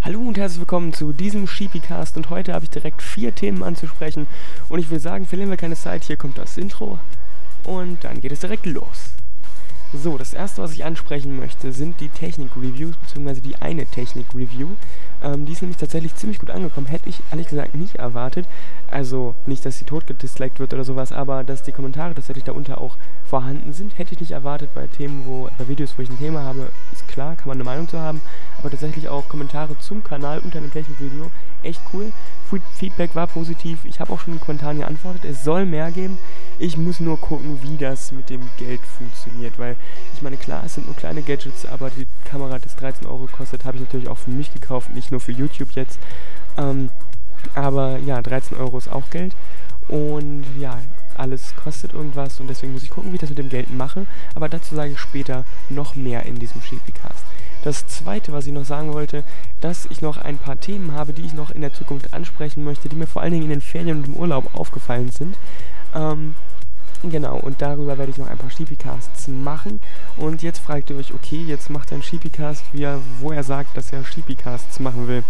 Hallo und herzlich willkommen zu diesem Sheepycast und heute habe ich direkt 4 Themen anzusprechen und ich will sagen, verlieren wir keine Zeit, hier kommt das Intro und dann geht es direkt los. So, das erste, was ich ansprechen möchte, sind die Technik-Reviews, beziehungsweise die eine Technik-Review. Die ist nämlich tatsächlich ziemlich gut angekommen, hätte ich ehrlich gesagt nicht erwartet. Also nicht, dass sie totgedisliked wird oder sowas, aber dass die Kommentare tatsächlich darunter auch vorhanden sind, hätte ich nicht erwartet. Bei Videos, wo ich ein Thema habe, ist klar, kann man eine Meinung zu haben, aber tatsächlich auch Kommentare zum Kanal unter einem Technik-Review, echt cool. Feedback war positiv, ich habe auch schon in den Kommentaren geantwortet, es soll mehr geben. Ich muss nur gucken, wie das mit dem Geld funktioniert, weil ich meine, klar, es sind nur kleine Gadgets, aber die Kamera, das 13 € kostet, habe ich natürlich auch für mich gekauft, nicht nur für YouTube jetzt. Aber ja, 13 € ist auch Geld und ja, alles kostet irgendwas und deswegen muss ich gucken, wie ich das mit dem Geld mache, aber dazu sage ich später noch mehr in diesem Sheepycast. Das zweite, was ich noch sagen wollte, dass ich noch ein paar Themen habe, die ich noch in der Zukunft ansprechen möchte, die mir vor allen Dingen in den Ferien und im Urlaub aufgefallen sind. Genau, und darüber werde ich noch ein paar Sheepycasts machen. Und jetzt fragt ihr euch, okay, jetzt macht er einen Sheepycast, wo er sagt, dass er Sheepycasts machen will.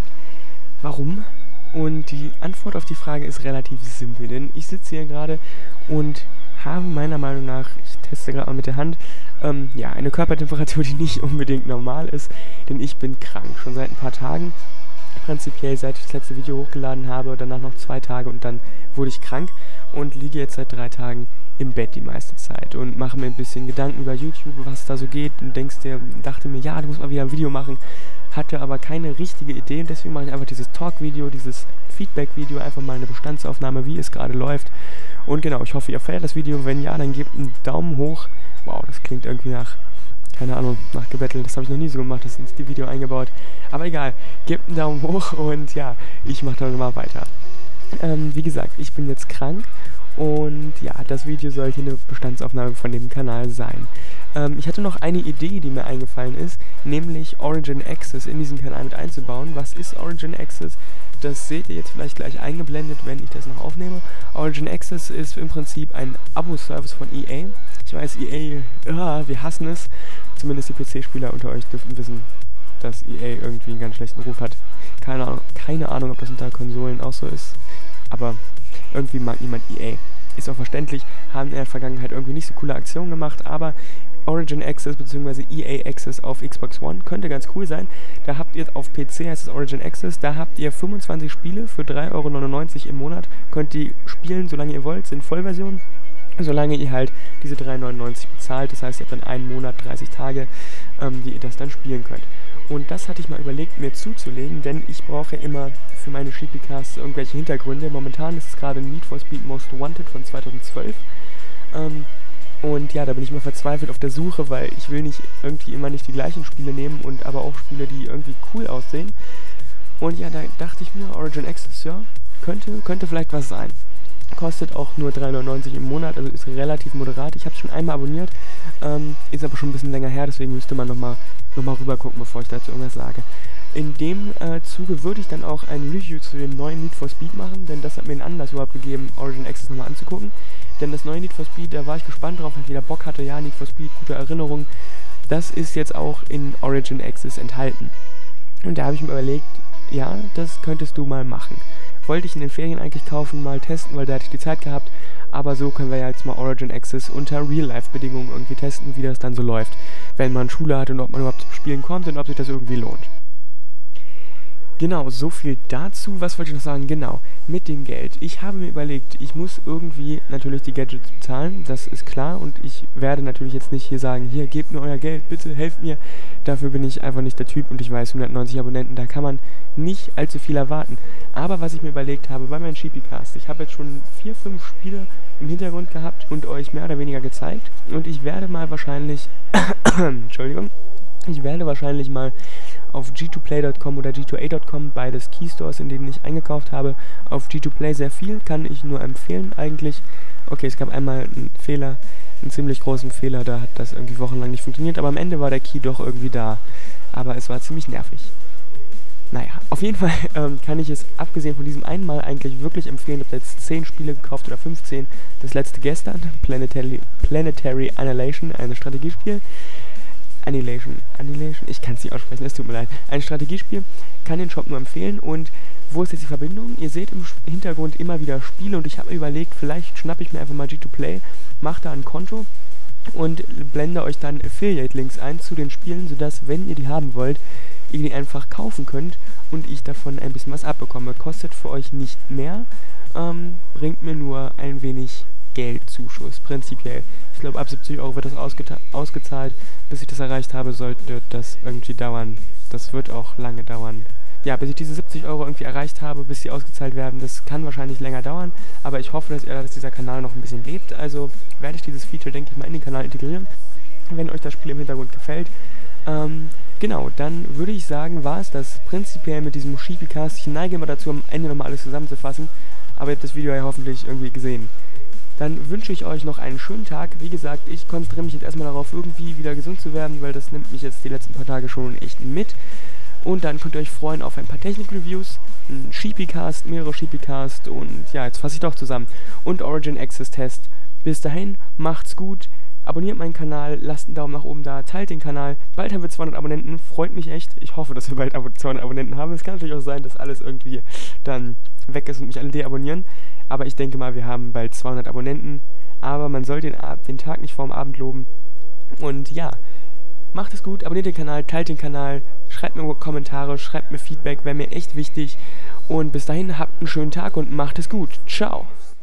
Warum? Und die Antwort auf die Frage ist relativ simpel, denn ich sitze hier gerade und habe meiner Meinung nach, ich teste gerade mal mit der Hand, ja, eine Körpertemperatur, die nicht unbedingt normal ist, denn ich bin krank, schon seit ein paar Tagen. Prinzipiell, seit ich das letzte Video hochgeladen habe, danach noch 2 Tage und dann wurde ich krank und liege jetzt seit 3 Tagen im Bett die meiste Zeit und mache mir ein bisschen Gedanken über YouTube, was da so geht und dachte mir, ja, du musst mal wieder ein Video machen, hatte aber keine richtige Idee und deswegen mache ich einfach dieses Talk-Video, dieses Feedback-Video, einfach mal eine Bestandsaufnahme, wie es gerade läuft. Und genau, ich hoffe, ihr feiert das Video, wenn ja, dann gebt einen Daumen hoch. Wow, das klingt irgendwie nach, keine Ahnung, nach Gebettel, das habe ich noch nie so gemacht, das ist ins Video eingebaut. Aber egal, gebt einen Daumen hoch und ja, ich mache dann mal weiter. Wie gesagt, ich bin jetzt krank und ja, das Video soll hier eine Bestandsaufnahme von dem Kanal sein. Ich hatte noch eine Idee, die mir eingefallen ist, nämlich Origin Access in diesen Kanal mit einzubauen. Was ist Origin Access? Das seht ihr jetzt vielleicht gleich eingeblendet, wenn ich das noch aufnehme. Origin Access ist im Prinzip ein Abo-Service von EA. Ich weiß, EA, wir hassen es. Zumindest die PC-Spieler unter euch dürften wissen, dass EA irgendwie einen ganz schlechten Ruf hat. Keine Ahnung, ob das unter Konsolen auch so ist, aber irgendwie mag niemand EA. Ist auch verständlich, haben in der Vergangenheit irgendwie nicht so coole Aktionen gemacht, aber Origin Access bzw. EA Access auf Xbox One könnte ganz cool sein. Da habt ihr auf PC, heißt es Origin Access, da habt ihr 25 Spiele für 3,99 € im Monat. Könnt die spielen, solange ihr wollt, sind Vollversionen. Solange ihr halt diese 3,99 € bezahlt, das heißt, ihr habt dann einen Monat, 30 Tage, die ihr das dann spielen könnt. Und das hatte ich mal überlegt, mir zuzulegen, denn ich brauche ja immer für meine Sheepycasts irgendwelche Hintergründe. Momentan ist es gerade Need for Speed Most Wanted von 2012. Und ja, da bin ich immer verzweifelt auf der Suche, weil ich will nicht irgendwie immer nicht die gleichen Spiele nehmen und aber auch Spiele, die irgendwie cool aussehen. Und ja, da dachte ich mir, Origin Access, ja, könnte vielleicht was sein. Kostet auch nur 3,99 € im Monat, also ist relativ moderat. Ich habe es schon einmal abonniert, ist aber schon ein bisschen länger her, deswegen müsste man nochmal rüber gucken, bevor ich dazu irgendwas sage. In dem Zuge würde ich dann auch ein Review zu dem neuen Need for Speed machen, denn das hat mir einen Anlass überhaupt gegeben, Origin Access nochmal anzugucken. Denn das neue Need for Speed, da war ich gespannt drauf, weil ich wieder Bock hatte, ja, Need for Speed, gute Erinnerung. Das ist jetzt auch in Origin Access enthalten. Und da habe ich mir überlegt, ja, das könntest du mal machen. Wollte ich in den Ferien eigentlich kaufen, mal testen, weil da hatte ich die Zeit gehabt. Aber so können wir ja jetzt mal Origin Access unter Real-Life-Bedingungen irgendwie testen, wie das dann so läuft. Wenn man Schule hat und ob man überhaupt zum Spielen kommt und ob sich das irgendwie lohnt. Genau, so viel dazu. Was wollte ich noch sagen? Genau, mit dem Geld. Ich habe mir überlegt, ich muss irgendwie natürlich die Gadgets bezahlen, das ist klar. Und ich werde natürlich jetzt nicht hier sagen, hier, gebt mir euer Geld, bitte helft mir. Dafür bin ich einfach nicht der Typ und ich weiß, 190 Abonnenten, da kann man nicht allzu viel erwarten. Aber was ich mir überlegt habe bei meinem Sheepycast, ich habe jetzt schon 4, 5 Spiele im Hintergrund gehabt und euch mehr oder weniger gezeigt. Und ich werde mal wahrscheinlich, Entschuldigung, ich werde wahrscheinlich mal auf g2play.com oder g2a.com, beides Keystores, in denen ich eingekauft habe. Auf G2Play sehr viel, kann ich nur empfehlen eigentlich. Okay, es gab einmal einen Fehler, einen ziemlich großen Fehler, da hat das irgendwie wochenlang nicht funktioniert, aber am Ende war der Key doch irgendwie da. Aber es war ziemlich nervig. Naja, auf jeden Fall kann ich es, abgesehen von diesem einen Mal, eigentlich wirklich empfehlen. Ich habe jetzt 10 Spiele gekauft oder 15. Das letzte gestern, Planetary Annihilation, ein Strategiespiel. Annihilation, ich kann es nicht aussprechen, es tut mir leid. Ein Strategiespiel, kann den Shop nur empfehlen. Und wo ist jetzt die Verbindung? Ihr seht im Hintergrund immer wieder Spiele und ich habe mir überlegt, vielleicht schnappe ich mir einfach mal G2Play, mache da ein Konto und blende euch dann Affiliate-Links ein zu den Spielen, sodass, wenn ihr die haben wollt, ihr die einfach kaufen könnt und ich davon ein bisschen was abbekomme. Kostet für euch nicht mehr, bringt mir nur ein wenig Geldzuschuss, prinzipiell. Ich glaube, ab 70 Euro wird das ausgezahlt. Bis ich das erreicht habe, sollte das irgendwie dauern. Das wird auch lange dauern. Ja, bis ich diese 70 Euro irgendwie erreicht habe, bis sie ausgezahlt werden, das kann wahrscheinlich länger dauern. Aber ich hoffe, dass dieser Kanal noch ein bisschen lebt. Also werde ich dieses Feature, denke ich mal, in den Kanal integrieren, wenn euch das Spiel im Hintergrund gefällt. Genau, dann würde ich sagen, war es das prinzipiell mit diesem Shiepicast. Ich neige immer dazu, am Ende nochmal alles zusammenzufassen. Aber ihr habt das Video ja hoffentlich irgendwie gesehen. Dann wünsche ich euch noch einen schönen Tag. Wie gesagt, ich konzentriere mich jetzt erstmal darauf, irgendwie wieder gesund zu werden, weil das nimmt mich jetzt die letzten paar Tage schon echt mit. Und dann könnt ihr euch freuen auf ein paar Technik-Reviews, ein Shiepicast, mehrere Shiepicast und ja, jetzt fasse ich doch zusammen. Und Origin Access Test. Bis dahin, macht's gut, abonniert meinen Kanal, lasst einen Daumen nach oben da, teilt den Kanal. Bald haben wir 200 Abonnenten, freut mich echt. Ich hoffe, dass wir bald 200 Abonnenten haben. Es kann natürlich auch sein, dass alles irgendwie dann weg ist und mich alle deabonnieren. Aber ich denke mal, wir haben bald 200 Abonnenten. Aber man soll den Tag nicht vorm Abend loben. Und ja, macht es gut, abonniert den Kanal, teilt den Kanal, schreibt mir Kommentare, schreibt mir Feedback, wäre mir echt wichtig. Und bis dahin, habt einen schönen Tag und macht es gut. Ciao!